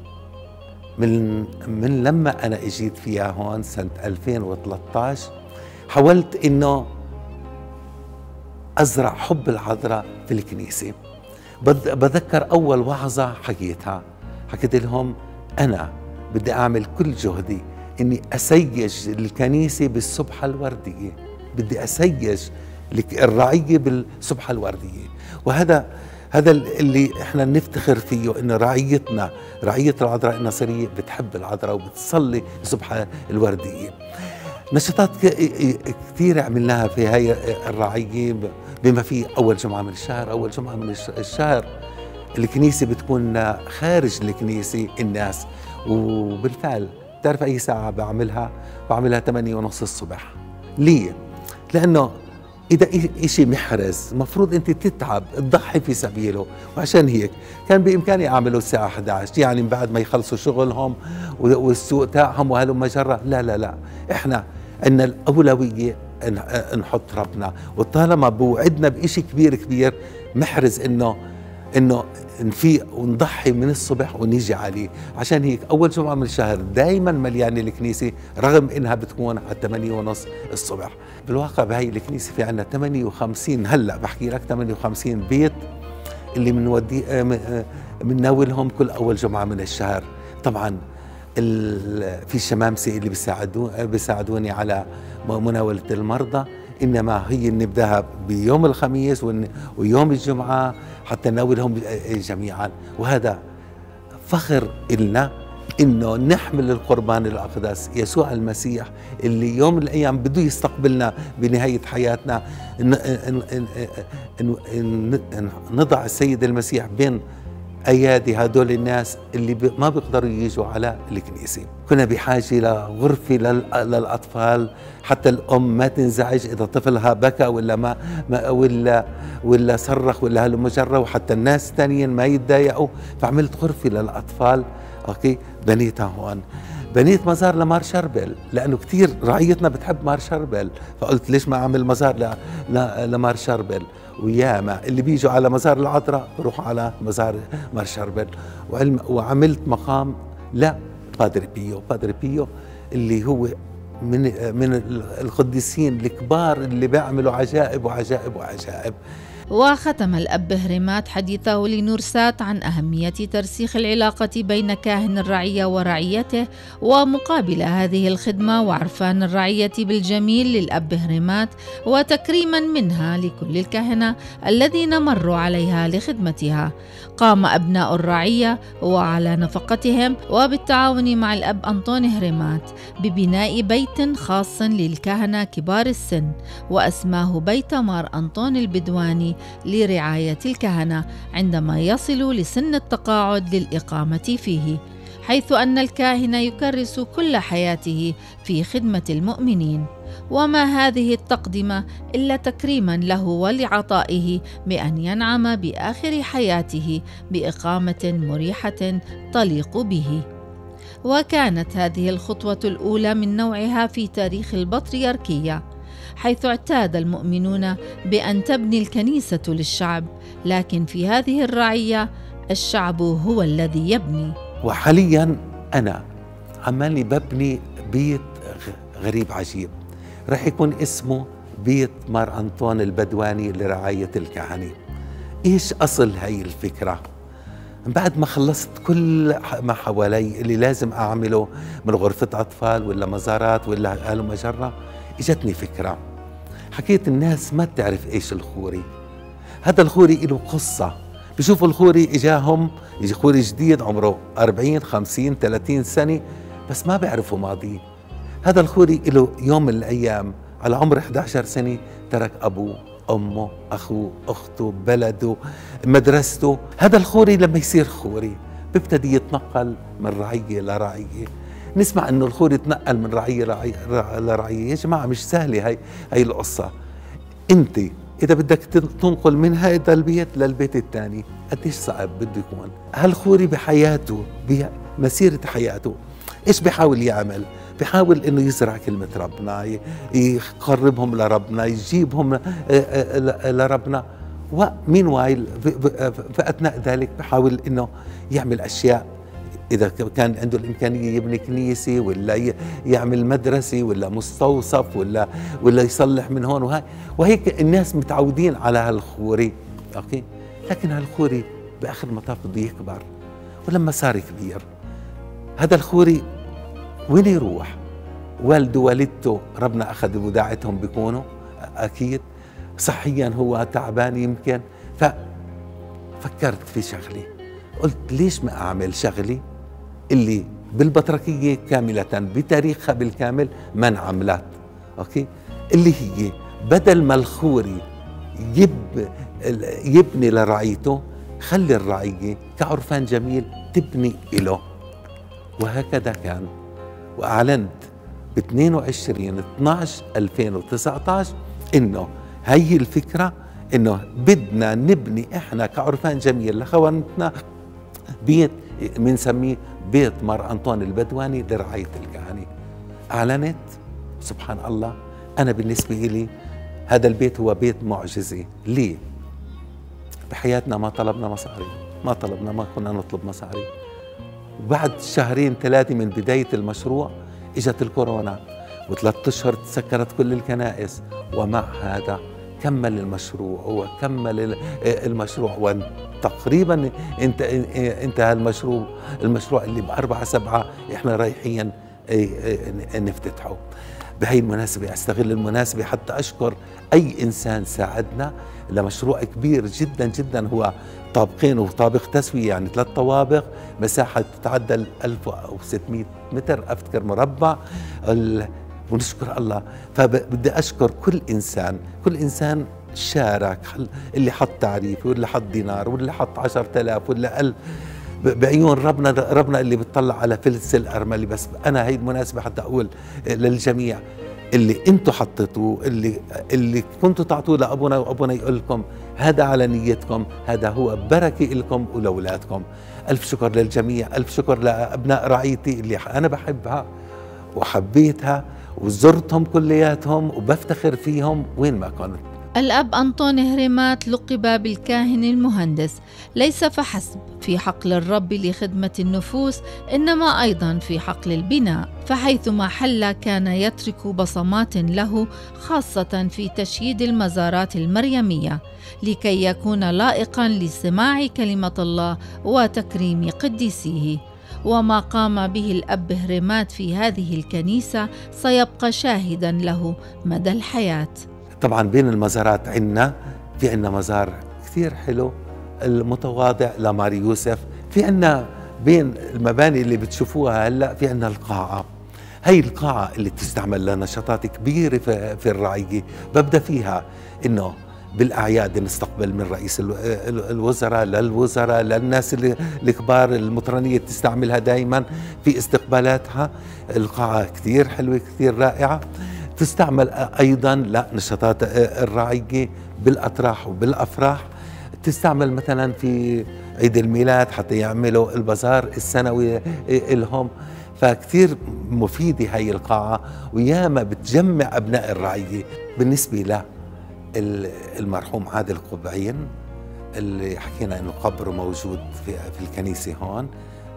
من لما أنا إجيت فيها هون سنة 2013 حاولت إنه أزرع حب العذراء في الكنيسة. بذكر أول وعظة حكيت لهم أنا بدي أعمل كل جهدي إني أسيج الكنيسة بالسبحة الوردية، بدي أسيج الرعية بالسبحة الوردية. وهذا اللي احنا نفتخر فيه، انه رعيتنا رعية العذراء الناصرية بتحب العذراء وبتصلي السبحة الوردية. نشاطات كثيرة عملناها في هاي الرعية بما فيه أول جمعة من الشهر الكنيسة بتكون خارج الكنيسة الناس. وبالفعل تعرف أي ساعة بعملها 8:30 الصبح. ليه؟ لأنه إذا إشي محرز مفروض أنت تتعب تضحي في سبيله، وعشان هيك كان بإمكاني أعمله الساعة 11، يعني بعد ما يخلصوا شغلهم والسوق تاعهم وهلم جرة. لا، إحنا عندنا الأولوية نحط ربنا، وطالما بوعدنا بإشي كبير محرز إنه نفيق ونضحي من الصبح ونيجي عليه. عشان هيك أول جمعة من الشهر دايما مليانة الكنيسة رغم إنها بتكون على 8:30 الصبح. بالواقع بهاي الكنيسة في عنا 58 هلأ بحكي لك 58 بيت اللي بنناولهم كل أول جمعة من الشهر. طبعا في الشمامسة اللي بيساعدوني على مناولة المرضى، إنما هي نبدأها بيوم الخميس ويوم الجمعة حتى نناولهم جميعا. وهذا فخر إلنا إنه نحمل القربان الأقدس يسوع المسيح اللي يوم من الأيام بده يستقبلنا بنهاية حياتنا، نضع السيد المسيح بين أيادي هدول الناس اللي ما بيقدروا يجوا على الكنيسة. كنا بحاجة لغرفة للأطفال حتى الأم ما تنزعج إذا طفلها بكى ولا صرخ ولا هالمجرة، وحتى الناس الثانيين ما يتضايقوا. فعملت غرفة للأطفال. أوكي، بنيتها هون. بنيت مزار لمار شربل لأنه كتير رعيتنا بتحب مار شربل، فقلت ليش ما أعمل مزار لمار شربل. وياما اللي بيجوا على مزار العذراء بروحوا على مزار مار شربل. وعملت مقام بادري بيو اللي هو من القديسين الكبار اللي بيعملوا عجائب وعجائب وعجائب. وختم الأب بهرمات حديثه لنورسات عن أهمية ترسيخ العلاقة بين كاهن الرعية ورعيته، ومقابل هذه الخدمة وعرفان الرعية بالجميل للأب بهرمات، وتكريما منها لكل الكهنة الذين مروا عليها لخدمتها، قام أبناء الرعية وعلى نفقتهم وبالتعاون مع الأب أنطون هرمات ببناء بيت خاص للكهنة كبار السن، وأسماه بيت مار أنطون البدواني لرعاية الكهنة عندما يصلوا لسن التقاعد للإقامة فيه، حيث أن الكاهن يكرس كل حياته في خدمة المؤمنين. وما هذه التقدمة إلا تكريما له ولعطائه بأن ينعم بآخر حياته بإقامة مريحة تليق به. وكانت هذه الخطوة الأولى من نوعها في تاريخ البطريركية، حيث اعتاد المؤمنون بأن تبني الكنيسة للشعب، لكن في هذه الرعية الشعب هو الذي يبني. وحاليا أنا عمالي ببني بيت غريب عجيب، رح يكون اسمه بيت مار أنطون البدواني لرعاية الكهنة. إيش أصل هاي الفكرة؟ بعد ما خلصت كل ما حوالي اللي لازم أعمله من غرفة أطفال ولا مزارات ولا أهل مجرة، إجتني فكرة. حكيت الناس ما بتعرف إيش الخوري. هذا الخوري له قصة. بشوفوا الخوري إجاهم يجي خوري جديد عمره 40 50 30 سنة بس ما بيعرفوا ماضيه. هذا الخوري له يوم من الأيام على عمر 11 سنة ترك أبوه أمه أخوه أخته بلده مدرسته. هذا الخوري لما يصير خوري بيبتدي يتنقل من رعية لرعية. نسمع انه الخوري يتنقل من رعية لرعية. يا جماعة مش سهلة هاي القصة. انت اذا بدك تنقل من هذا البيت للبيت الثاني قديش صعب بده يكون. هالخوري بحياته بمسيرة حياته ايش بيحاول يعمل؟ بيحاول انه يزرع كلمة ربنا، يقربهم لربنا، يجيبهم لربنا. ومين وايل في اثناء ذلك بيحاول انه يعمل اشياء. إذا كان عنده الإمكانية يبني كنيسة ولا يعمل مدرسة ولا مستوصف ولا يصلح من هون وهاي، وهيك الناس متعودين على هالخوري. أوكي، لكن هالخوري بآخر المطاف بده يكبر. ولما صار كبير هذا الخوري وين يروح؟ والده والدته ربنا أخذ وداعتهم بيكونوا أكيد صحيا هو تعبان يمكن. ففكرت في شغلي، قلت ليش ما أعمل شغلي اللي بالبطركية كاملة بتاريخها بالكامل ما انعملت. أوكي، اللي هي بدل ما الخوري يبني لرعيته، خلي الرعية كعرفان جميل تبني إله. وهكذا كان. وأعلنت ب 22/12/2019 إنه هي الفكرة، إنه بدنا نبني إحنا كعرفان جميل لخوانتنا بيت بنسميه بيت مار أنطون البدواني لرعاية الكهنة. أعلنت. سبحان الله، أنا بالنسبة لي هذا البيت هو بيت معجزة. ليه؟ بحياتنا ما طلبنا مصاري، ما كنا نطلب مصاري. وبعد 2 3 من بداية المشروع اجت الكورونا، و3 أشهر تسكرت كل الكنائس، ومع هذا كمل المشروع وكمل المشروع، وتقريبا انتهى المشروع اللي ب4/7 احنا رايحين نفتتحه. بهي المناسبة استغل المناسبة حتى اشكر اي انسان ساعدنا لمشروع كبير جدا جدا، هو طابقين وطابق تسوية، يعني 3 طوابق، مساحة تتعدى 1600 متر افتكر مربع. ونشكر الله. فبدي أشكر كل إنسان شارك، اللي حط تعريف واللي حط دينار واللي حط 10,000 ولا 1000 بعيون ربنا اللي بتطلع على فلس الأرملي. بس أنا هي المناسبة حتى أقول للجميع اللي أنتوا حطيتوه، اللي كنتوا تعطوه لأبونا، وأبونا يقول لكم هذا على نيتكم، هذا هو بركة لكم ولأولادكم. ألف شكر للجميع، ألف شكر لأبناء رعيتي اللي أنا بحبها وحبيتها وزرتهم كلياتهم وبفتخر فيهم وين ما كنت. الأب أنطوني هريمات لقب بالكاهن المهندس، ليس فحسب في حقل الرب لخدمة النفوس، إنما أيضا في حقل البناء، فحيثما حل كان يترك بصمات له، خاصة في تشييد المزارات المريمية، لكي يكون لائقا لسماع كلمة الله وتكريم قديسيه. وما قام به الأب هريمات في هذه الكنيسة سيبقى شاهدا له مدى الحياة. طبعا بين المزارات في عنا مزار كثير حلو المتواضع لماري يوسف، في عنا بين المباني اللي بتشوفوها هلا في عنا القاعة. هي القاعة اللي تستعمل لنشاطات كبيرة في الرعية، ببدأ فيها إنه بالأعياد نستقبل من رئيس الوزراء للوزراء للناس الكبار، المطرانية تستعملها دائما في استقبالاتها. القاعة كثير حلوة كثير رائعة، تستعمل أيضا لنشاطات الرعية بالأطراح وبالأفراح، تستعمل مثلا في عيد الميلاد حتى يعملوا البازار السنوي لهم. فكثير مفيدة هي القاعة، وياما بتجمع أبناء الرعية. بالنسبة له المرحوم عادل قبعين اللي حكينا انه قبره موجود في الكنيسة هون،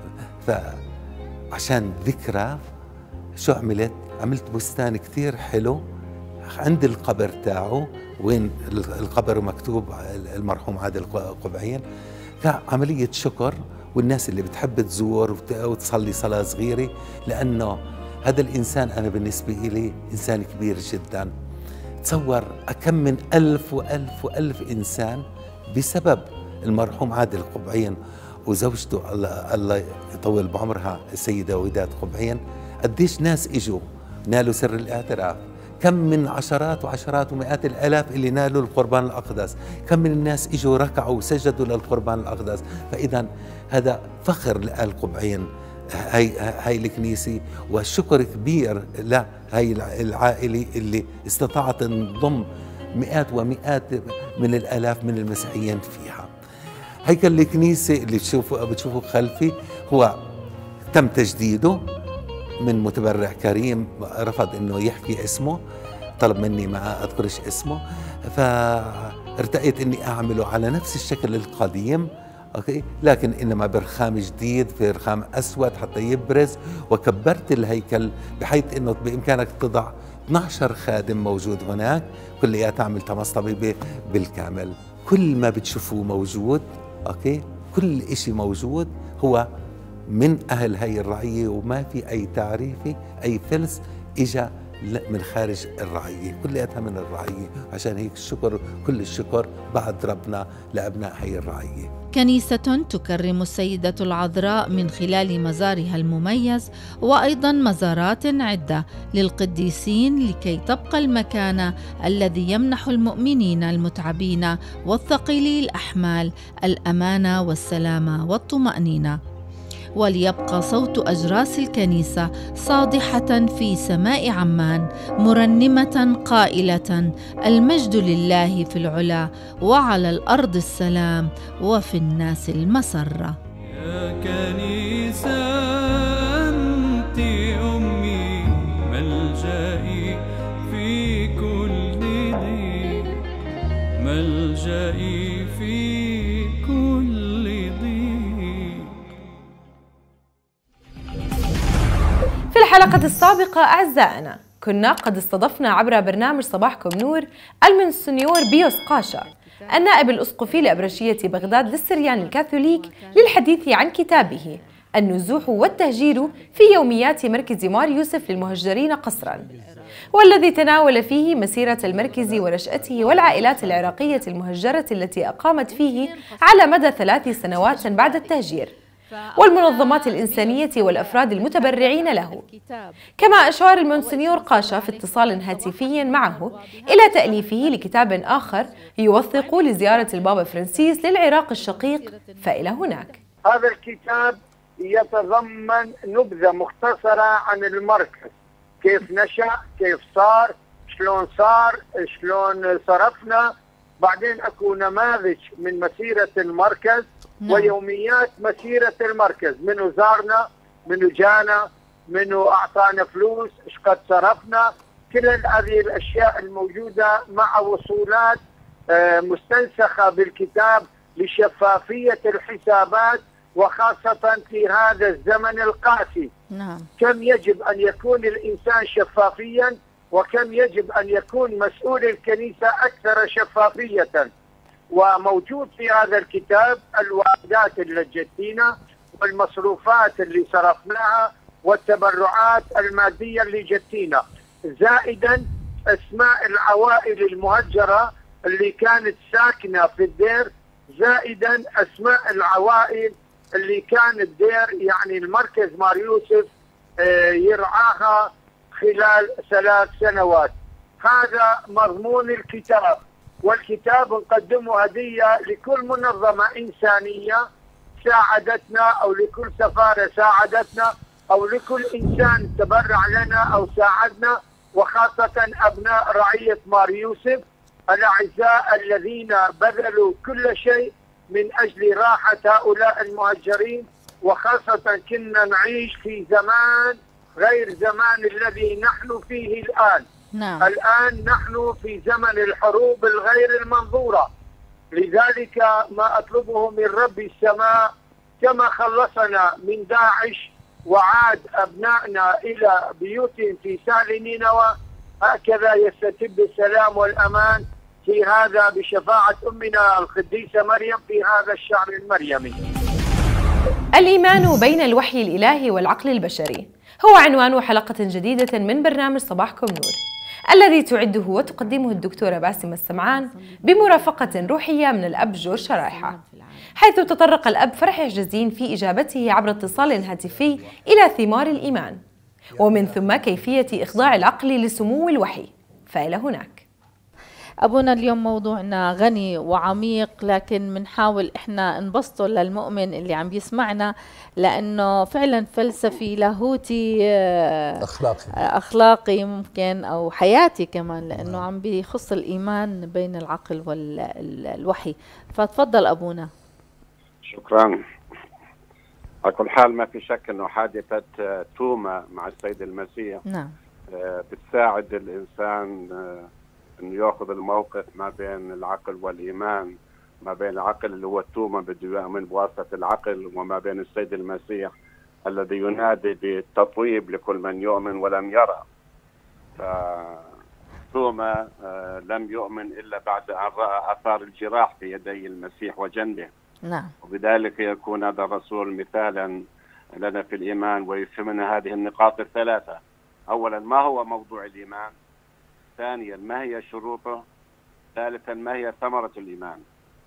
فعشان ذكرى شو عملت بستان كثير حلو عند القبر تاعه، وين القبر مكتوب المرحوم عادل قبعين، كعملية شكر، والناس اللي بتحب تزور وتصلي صلاة صغيرة، لأنه هذا الإنسان أنا بالنسبة إلي إنسان كبير جدا. تصور كم من ألف وألف وألف إنسان بسبب المرحوم عادل قبعين وزوجته الله يطول بعمرها السيدة وداد قبعين. قديش ناس إجوا نالوا سر الاعتراف، كم من عشرات وعشرات ومئات الآلاف اللي نالوا القربان الأقدس، كم من الناس إجوا ركعوا وسجدوا للقربان الأقدس. فإذا هذا فخر لآل قبعين هاي الكنيسة، والشكر كبير لهاي العائلة اللي استطاعت تضم مئات ومئات من الآلاف من المسيحيين فيها. هيكل الكنيسة اللي بتشوفوا خلفي هو تم تجديده من متبرع كريم، رفض انه يحكي اسمه، طلب مني ما اذكرش اسمه، فارتأيت اني اعمله على نفس الشكل القديم، اوكي، لكن انما برخام جديد، في رخام اسود حتى يبرز، وكبرت الهيكل بحيث انه بامكانك تضع 12 خادم موجود هناك، كلياتها عملتها مصطبة بالكامل. كل ما بتشوفوه موجود، اوكي، كل اشي موجود هو من اهل هاي الرعية، وما في اي تعريفي اي فلس اجا من خارج الرعية، كلياتها من الرعية. عشان هيك الشكر، كل الشكر بعد ربنا لأبناء هي الرعية. كنيسة تكرم السيدة العذراء من خلال مزارها المميز، وأيضا مزارات عدة للقديسين، لكي تبقى المكان الذي يمنح المؤمنين المتعبين والثقيلي الأحمال الأمانة والسلامة والطمأنينة. وليبقى صوت أجراس الكنيسة صادحة في سماء عمان، مرنمة قائلة: المجد لله في العلا، وعلى الأرض السلام، وفي الناس المسرة. يا كنيسة أنت أمي، ملجئي في كل ضيق، ملجئي في كل ضيق. في الحلقة السابقة أعزائنا كنا قد استضفنا عبر برنامج صباحكم نور المونسنيور بيوس قاشا، النائب الأسقفي لأبرشية بغداد للسريان الكاثوليك، للحديث عن كتابه النزوح والتهجير في يوميات مركز مار يوسف للمهجرين قسرا، والذي تناول فيه مسيرة المركز ونشأته والعائلات العراقية المهجرة التي أقامت فيه على مدى 3 سنوات بعد التهجير، والمنظمات الإنسانية والأفراد المتبرعين له. كما أشار المونسنيور قاشا في اتصال هاتفي معه إلى تأليفه لكتاب آخر يوثق لزيارة البابا فرانسيس للعراق الشقيق، فإلى هناك. هذا الكتاب يتضمن نبذة مختصرة عن المركز، كيف نشأ، كيف صار، شلون صرفنا، بعدين أكو نماذج من مسيرة المركز ويوميات مسيرة المركز، منو زارنا، منو جانا، منو أعطانا فلوس، إيش قد صرفنا، كل هذه الأشياء الموجودة مع وصولات مستنسخة بالكتاب لشفافية الحسابات، وخاصة في هذا الزمن القاسي. نعم. كم يجب أن يكون الإنسان شفافيا، وكم يجب أن يكون مسؤول الكنيسة أكثر شفافية. وموجود في هذا الكتاب الواردات اللي جتينا، والمصروفات اللي صرفناها، والتبرعات المادية اللي جتينا، زائدا أسماء العوائل المهجرة اللي كانت ساكنة في الدير، زائدا أسماء العوائل اللي كان الدير يعني المركز مار يوسف يرعاها خلال 3 سنوات. هذا مضمون الكتاب، والكتاب نقدمه هدية لكل منظمة إنسانية ساعدتنا، أو لكل سفارة ساعدتنا، أو لكل إنسان تبرع لنا أو ساعدنا، وخاصة أبناء رعية مار يوسف الأعزاء الذين بذلوا كل شيء من أجل راحة هؤلاء المهجرين. وخاصة كنا نعيش في زمان غير زمان الذي نحن فيه الآن. نعم. الآن نحن في زمن الحروب الغير المنظورة، لذلك ما أطلبه من رب السماء كما خلصنا من داعش وعاد أبنائنا إلى بيوتهم في سهل نينوى، هكذا يستتب السلام والأمان في هذا بشفاعة أمنا القديسة مريم في هذا الشهر المريمي. الإيمان بين الوحي الإلهي والعقل البشري هو عنوان حلقة جديدة من برنامج صباحكم نور، الذي تعده وتقدمه الدكتورة باسمة السمعان بمرافقة روحية من الأب جورج شرايحة، حيث تطرق الأب فرح جزين في إجابته عبر اتصال هاتفي إلى ثمار الإيمان، ومن ثم كيفية إخضاع العقل لسمو الوحي. فإلى هناك. أبونا اليوم موضوعنا غني وعميق، لكن بنحاول إحنا نبسطه للمؤمن اللي عم بيسمعنا، لأنه فعلا فلسفي لاهوتي أخلاقي ممكن، أو حياتي كمان، لأنه عم بيخص الإيمان بين العقل والوحي. فتفضل أبونا. شكرا. على كل حال ما في شك أنه حادثة توما مع السيد المسيح نعم بتساعد الإنسان انه ياخذ الموقف ما بين العقل والايمان، ما بين العقل اللي هو التوما بده يؤمن بواسطه العقل، وما بين السيد المسيح الذي ينادي بالتطويب لكل من يؤمن ولم يرى. فتوما لم يؤمن الا بعد ان راى اثار الجراح في يدي المسيح وجنبه. نعم. وبذلك يكون هذا الرسول مثالا لنا في الايمان، ويفهمنا هذه النقاط الثلاثه. اولا، ما هو موضوع الايمان؟ ثانيا، ما هي شروطه؟ ثالثا، ما هي ثمرة الإيمان؟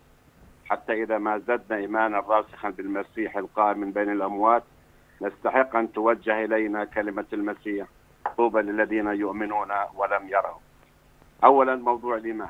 حتى إذا ما زدنا إيمانا راسخا بالمسيح القائم من بين الأموات، نستحق أن توجه إلينا كلمة المسيح: طوبى للذين يؤمنون ولم يروا. أولا، موضوع الإيمان.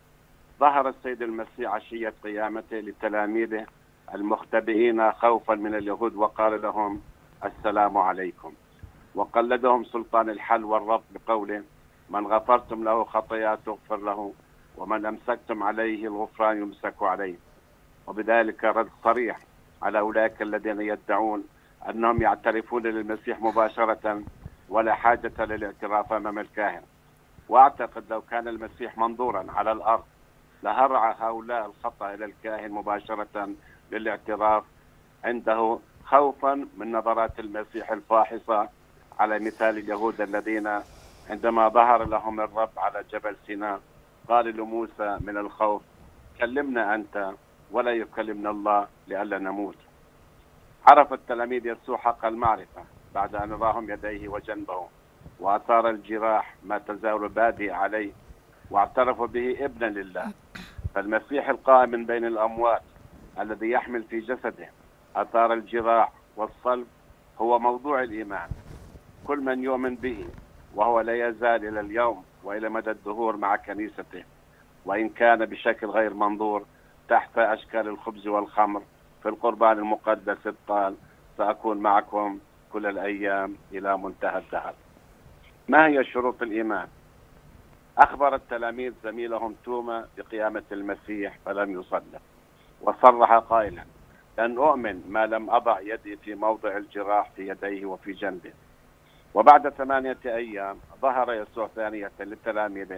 ظهر السيد المسيح عشية قيامته لتلاميذه المختبئين خوفا من اليهود، وقال لهم: السلام عليكم. وقلدهم سلطان الحل والرفض بقوله: من غفرتم له خطاياه تغفر له، ومن أمسكتم عليه الغفران يمسك عليه. وبذلك رد صريح على أولئك الذين يدعون أنهم يعترفون للمسيح مباشرة ولا حاجة للاعتراف أمام الكاهن. وأعتقد لو كان المسيح منظورا على الأرض لهرع هؤلاء الخطأ إلى الكاهن مباشرة للاعتراف عنده، خوفا من نظرات المسيح الفاحصة، على مثال اليهود الذين عندما ظهر لهم الرب على جبل سيناء قال لموسى من الخوف: كلمنا أنت ولا يكلمنا الله لئلا نموت. عرف التلاميذ يسوع حق المعرفة بعد أن راهم يديه وجنبه وأثار الجراح ما تزاول بادئ عليه، واعترفوا به ابنا لله. فالمسيح القائم من بين الأموات الذي يحمل في جسده أثار الجراح والصلب هو موضوع الإيمان. كل من يؤمن به، وهو لا يزال إلى اليوم وإلى مدى الدهور مع كنيسته، وإن كان بشكل غير منظور تحت أشكال الخبز والخمر في القربان المقدس، إذ قال: سأكون معكم كل الأيام إلى منتهى الدهر. ما هي شروط الإيمان؟ أخبر التلاميذ زميلهم توما بقيامة المسيح فلم يصدق، وصرح قائلا: لن أؤمن ما لم أضع يدي في موضع الجراح في يديه وفي جنبه. وبعد 8 أيام ظهر يسوع ثانية للتلاميذ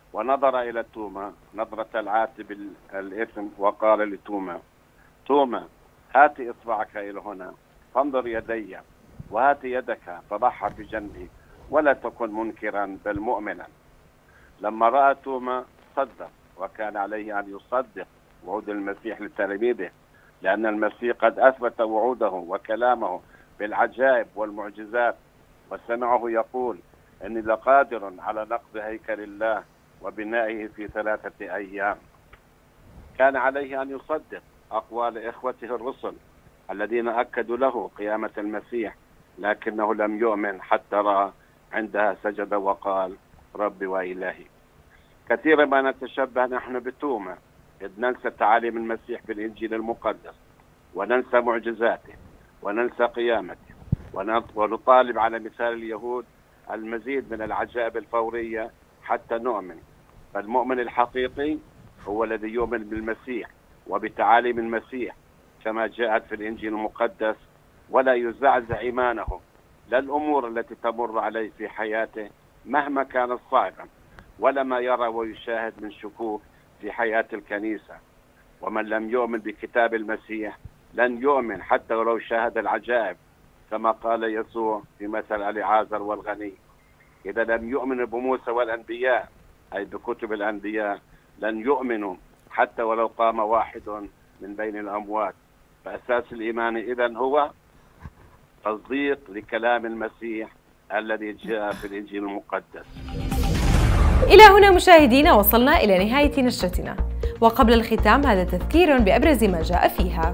ونظر إلى توما نظرة العاتب الإثم وقال لتوما: توما، هات إصبعك إلى هنا، فانظر يدي، وهات يدك فضعها في جنبي، ولا تكن منكرا بل مؤمنا. لما رأى توما صدق، وكان عليه أن يصدق وعود المسيح لتلاميذه، لأن المسيح قد أثبت وعوده وكلامه بالعجائب والمعجزات، وسمعه يقول: إني لقادر على نقض هيكل الله وبنائه في 3 أيام. كان عليه أن يصدق أقوال إخوته الرسل الذين أكدوا له قيامة المسيح، لكنه لم يؤمن حتى رأى، عندها سجد وقال: ربي وإلهي. كثيرا ما نتشبه نحن بتوما، إذ ننسى تعاليم المسيح في الإنجيل المقدس، وننسى معجزاته، وننسى قيامته، ونطالب على مثال اليهود المزيد من العجائب الفورية حتى نؤمن. فالمؤمن الحقيقي هو الذي يؤمن بالمسيح وبتعاليم المسيح كما جاءت في الإنجيل المقدس، ولا يزعزع إيمانه لا الأمور التي تمر عليه في حياته مهما كانت صعبة، ولا ما يرى ويشاهد من شكوك في حياة الكنيسة. ومن لم يؤمن بكتاب المسيح لن يؤمن حتى ولو شاهد العجائب، كما قال يسوع في مثل العازر والغني: إذا لم يؤمنوا بموسى والأنبياء، أي بكتب الأنبياء، لن يؤمنوا حتى ولو قام واحد من بين الأموات. فأساس الإيمان إذن هو تصديق لكلام المسيح الذي جاء في الإنجيل المقدس. إلى هنا مشاهدينا وصلنا إلى نهاية نشرتنا، وقبل الختام هذا تذكير بأبرز ما جاء فيها.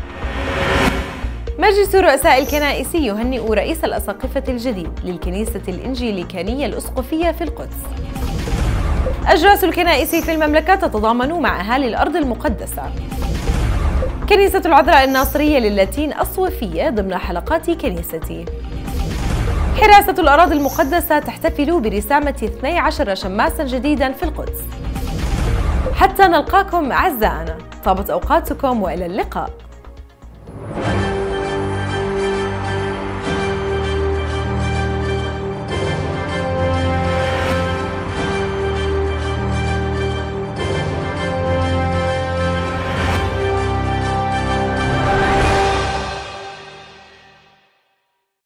مجلس رؤساء الكنائس يهنئ رئيس الأساقفة الجديد للكنيسة الإنجيليكانية الأسقفية في القدس. أجراس الكنائس في المملكة تتضامن مع أهالي الأرض المقدسة. كنيسة العذراء الناصرية للاتين الصوفية ضمن حلقات كنيستي. حراسة الأراضي المقدسة تحتفل برسامة 12 شماسا جديدا في القدس. حتى نلقاكم أعزائنا، طابت أوقاتكم وإلى اللقاء.